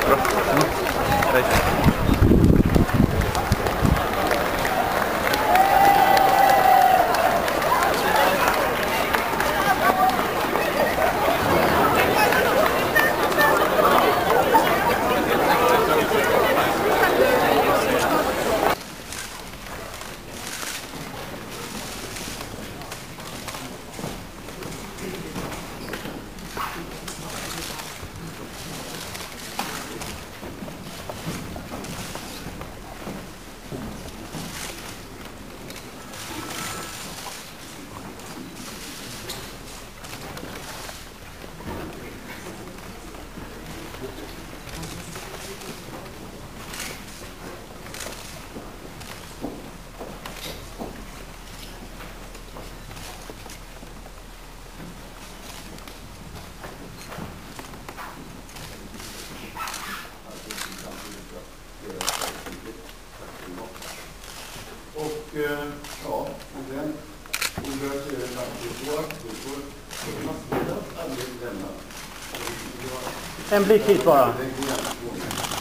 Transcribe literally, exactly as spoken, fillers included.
Bra. Mm. Hej. Och ja, den ordet är faktiskt så att du får massmedia att arbeta denna. En blick hit bara.